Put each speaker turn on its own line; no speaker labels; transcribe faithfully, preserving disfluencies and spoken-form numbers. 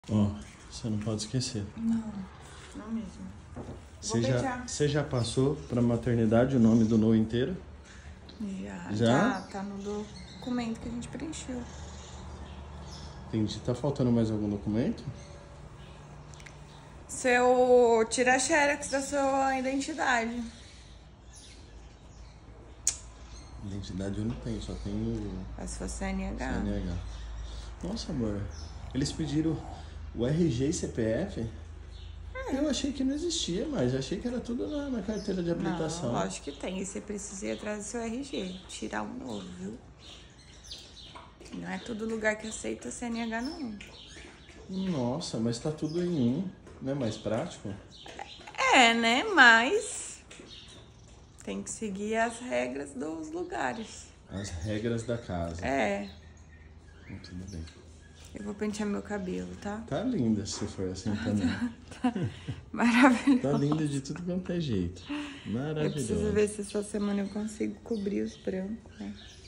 Ó, você não pode esquecer.
Não, não mesmo.
Você já, você já passou pra maternidade o nome do Noah inteiro?
Já,
Já?
já tá no documento que a gente preencheu.
Entendi. Tá faltando mais algum documento?
Seu... Tira a xerox da sua identidade.
Identidade eu não tenho, só tenho
Mas se for C N H.
C N H. Nossa, amor. Eles pediram o R G e C P F? Eu achei que não existia mais. Eu achei que era tudo na, na carteira de habilitação.
Não, lógico que tem. E você precisa ir atrás do seu R G. Tirar um novo, viu? Não é todo lugar que aceita C N H, não.
Nossa, mas tá tudo em um. Não é mais prático?
É, né? Mas tem que seguir as regras dos lugares.
As regras da casa.
É.
Tudo bem.
Eu vou pentear meu cabelo, tá?
Tá linda se for assim também.
Tá maravilhoso.
Tá linda de tudo quanto é jeito.
Eu
Maravilhoso.
preciso ver se essa semana eu consigo cobrir os brancos, né?